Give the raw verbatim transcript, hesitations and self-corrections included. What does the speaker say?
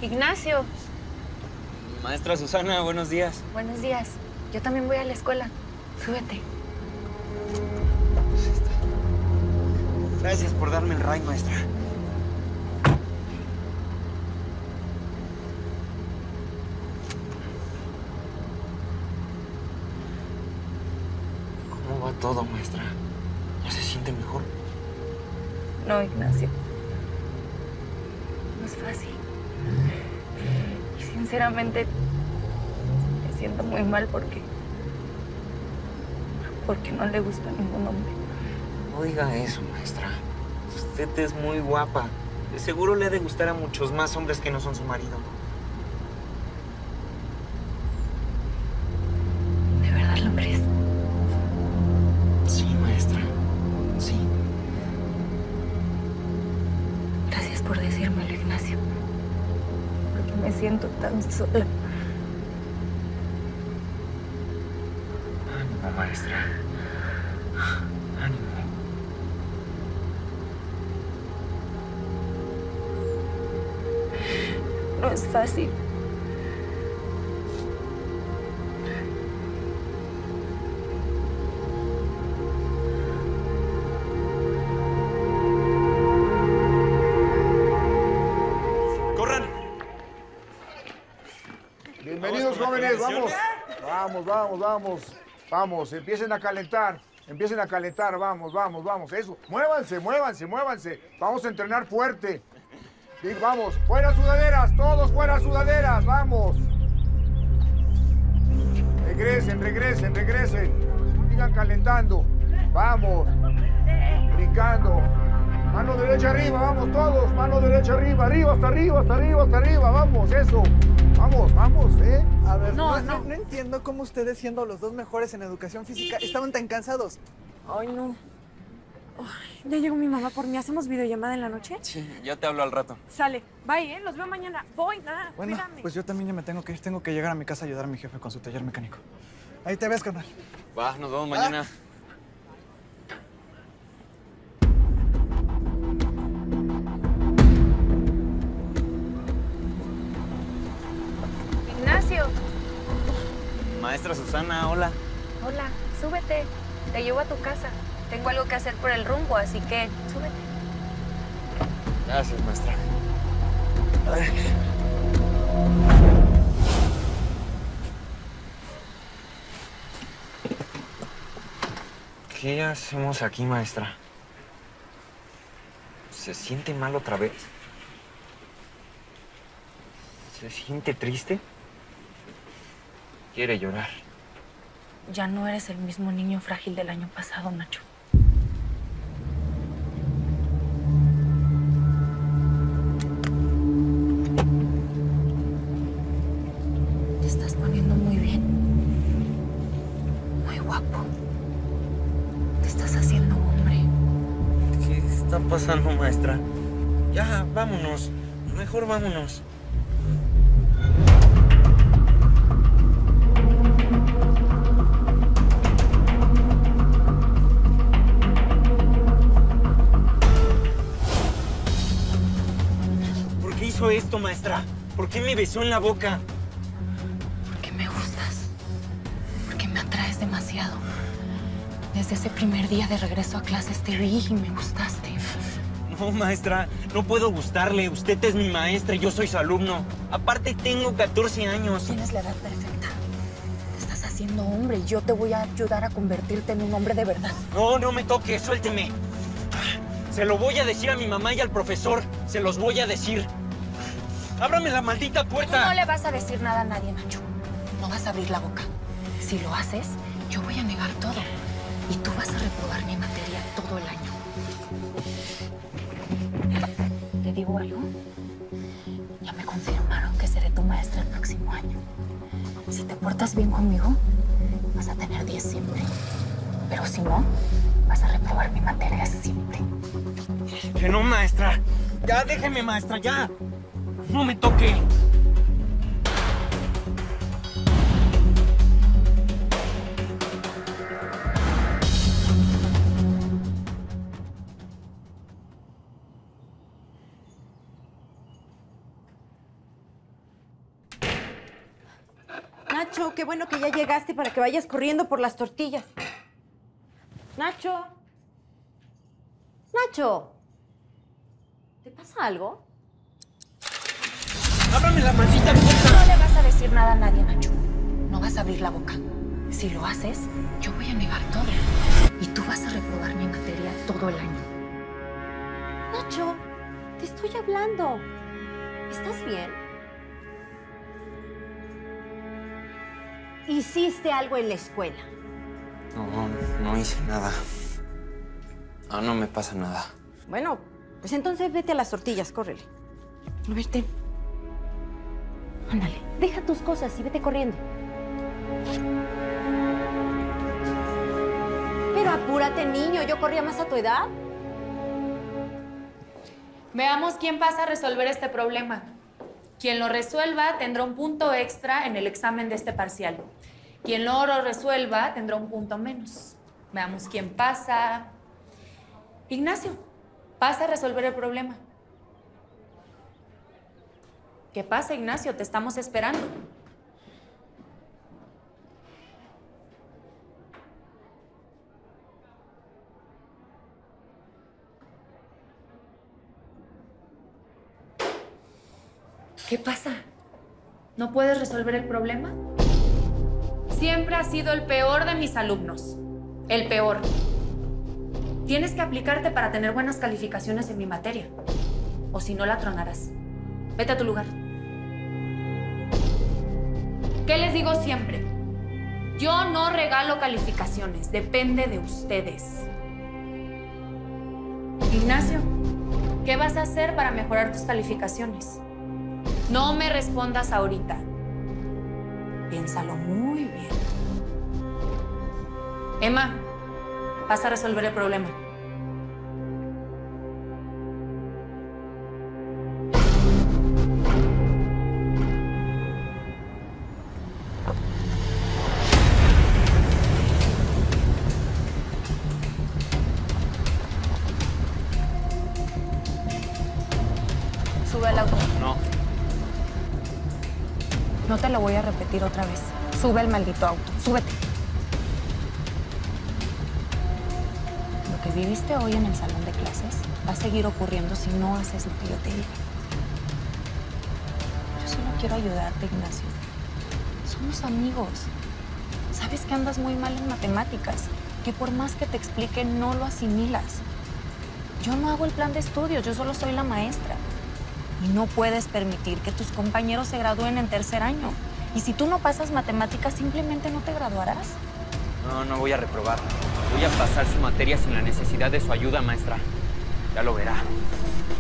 Ignacio. Maestra Susana, buenos días. Buenos días. Yo también voy a la escuela. Súbete. Gracias por darme el ride, maestra. ¿Cómo va todo, maestra? ¿Ya se siente mejor? No, Ignacio. No es fácil. Y sinceramente me siento muy mal porque... porque no le gusta a ningún hombre. No diga eso, maestra. Usted es muy guapa. De seguro le ha de gustar a muchos más hombres que no son su marido. ¿De verdad lo crees? Sí, maestra. Sí. Gracias por decírmelo, Ignacio. Porque me siento tan sola. Ánimo, maestra. Ánimo. No es fácil. ¡Corran! Bienvenidos, jóvenes, vamos. Vamos, vamos, vamos. Vamos, empiecen a calentar. Empiecen a calentar, vamos, vamos, vamos. Eso, muévanse, muévanse, muévanse. Vamos a entrenar fuerte. Sí, vamos, fuera sudaderas, todos fuera sudaderas, vamos. Regresen, regresen, regresen. Sigan calentando. Vamos. Brincando. Mano derecha arriba, vamos todos. Mano derecha arriba, arriba, hasta arriba, hasta arriba, hasta arriba. Vamos, eso. Vamos, vamos, ¿eh? A ver, No, no, no, no. no entiendo cómo ustedes, siendo los dos mejores en educación física, estaban tan cansados. Ay, no. Ay, ya llegó mi mamá por mí. ¿Hacemos videollamada en la noche? Sí, ya te hablo al rato. Sale. Bye, ¿eh? Los veo mañana. Voy, nada. Bueno, Cuídame. pues yo también ya me tengo que ir. Tengo que llegar a mi casa a ayudar a mi jefe con su taller mecánico. Ahí te ves, carnal. Va, nos vemos mañana. Ignacio. Maestra Susana, hola. Hola, súbete. Te llevo a tu casa. Tengo algo que hacer por el rumbo, así que súbete. Gracias, maestra. Ay. ¿Qué hacemos aquí, maestra? ¿Se siente mal otra vez? ¿Se siente triste? ¿Quiere llorar? Ya no eres el mismo niño frágil del año pasado, Nacho. Te estás poniendo muy bien. Muy guapo. Te estás haciendo hombre. ¿Qué está pasando, maestra? Ya, vámonos. Mejor vámonos. ¿Por qué hizo esto, maestra? ¿Por qué me besó en la boca? Porque me gustas. Porque me atraes demasiado. Desde ese primer día de regreso a clases te vi y me gustaste. No, maestra, no puedo gustarle. Usted es mi maestra y yo soy su alumno. Aparte, tengo catorce años. Tienes la edad perfecta. Te estás haciendo hombre y yo te voy a ayudar a convertirte en un hombre de verdad. No, no me toque, suélteme. Se lo voy a decir a mi mamá y al profesor. Se los voy a decir. ¡Ábrame la maldita puerta! No le vas a decir nada a nadie, Nacho. No vas a abrir la boca. Si lo haces, yo voy a negar todo. Y tú vas a reprobar mi materia todo el año. ¿Te digo algo? Ya me confirmaron que seré tu maestra el próximo año. Si te portas bien conmigo, vas a tener diez siempre. Pero si no, vas a reprobar mi materia siempre. Que no, maestra. Ya, déjeme, maestra, ya. No me toque. Nacho, qué bueno que ya llegaste para que vayas corriendo por las tortillas. Nacho. Nacho. ¿Te pasa algo? ¡Ábrame la maldita puerta! No le vas a decir nada a nadie, Nacho. No vas a abrir la boca. Si lo haces, yo voy a negar todo. Y tú vas a reprobar mi materia todo el año. Nacho, te estoy hablando. ¿Estás bien? ¿Hiciste algo en la escuela? No, no hice nada. Ah, no me pasa nada. Bueno, pues entonces vete a las tortillas, córrele. A ver, ten. Ándale. Deja tus cosas y vete corriendo. Pero apúrate, niño. Yo corría más a tu edad. Veamos quién pasa a resolver este problema. Quien lo resuelva tendrá un punto extra en el examen de este parcial. Quien no lo resuelva tendrá un punto menos. Veamos quién pasa. Ignacio, pasa a resolver el problema. ¿Qué pasa, Ignacio? Te estamos esperando. ¿Qué pasa? ¿No puedes resolver el problema? Siempre has sido el peor de mis alumnos. El peor. Tienes que aplicarte para tener buenas calificaciones en mi materia. O si no, la tronarás. Vete a tu lugar. ¿Qué les digo siempre? Yo no regalo calificaciones. Depende de ustedes. Ignacio, ¿qué vas a hacer para mejorar tus calificaciones? No me respondas ahorita. Piénsalo muy bien. Emma, vas a resolver el problema. Sube al auto. No. No te lo voy a repetir otra vez. Sube el maldito auto. Súbete. Lo que viviste hoy en el salón de clases va a seguir ocurriendo si no haces lo que yo te diga. Yo solo quiero ayudarte, Ignacio. Somos amigos. Sabes que andas muy mal en matemáticas, que por más que te explique, no lo asimilas. Yo no hago el plan de estudios, yo solo soy la maestra. Y no puedes permitir que tus compañeros se gradúen en tercer año. Y si tú no pasas matemáticas, simplemente no te graduarás. No, no voy a reprobar. Voy a pasar su materia sin la necesidad de su ayuda, maestra. Ya lo verá.